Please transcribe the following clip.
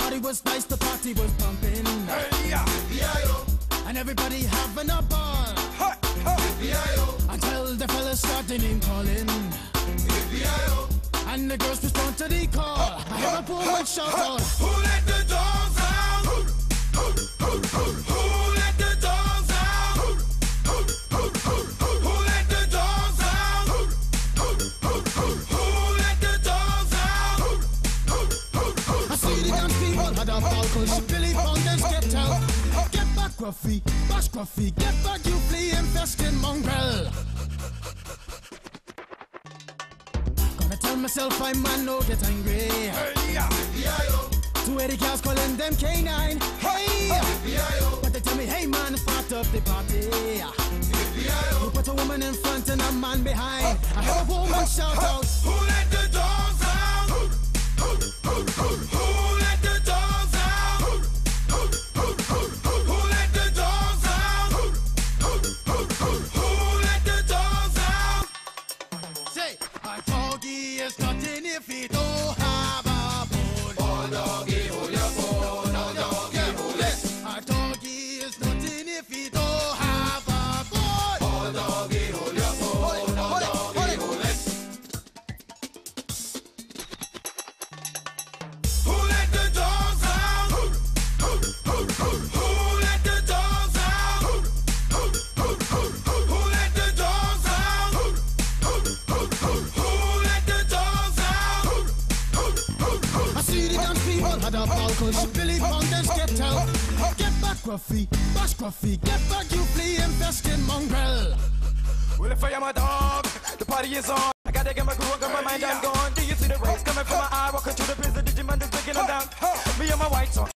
party was nice, the party was pumping. Hey, yeah. And everybody having a ball. Until the fellas started name calling. And the girls respond to the call. I hear a woman shout out, Who let the dogs out? Who let the dogs out? Who let the dogs out? Who let the dogs out? I see the dance people had a ball, cause Billy Fountains get out. Get back, Gruffy, bash Gruffy, get back, you flea infested mongrel. Gonna tell myself I man no get angry. Hey, yeah. 280 girls calling them K9. Hey! But they tell me, hey man, start up the party. You put a woman in front and a man behind. I heard a woman shout out, Who let the dogs out? Who let the dogs out? Who let the dogs out? Who let the dogs out? say, a doggy is nothing if he don't have a bone. Oh, doggy, hold your bone. Oh, doggy, hold it. A doggy is nothing if he don't have a bone. Oh, doggy, hold your bone. Oh, doggy, hold it. Who let the dogs out? Who let the dogs out? Who let the dogs out? Who let the dogs out? I see the dance people had a ball, cause Billy Fountains get out. Get back, Gruffy, bash Gruffy, get back, you flea infested mongrel. Well, if I am a dog, the party is on. I gotta get my groove on, got my mind, I'm gone. Do you see the rays coming from my eye? Walking through the prison, Digimon is breaking them down. Me and my white son.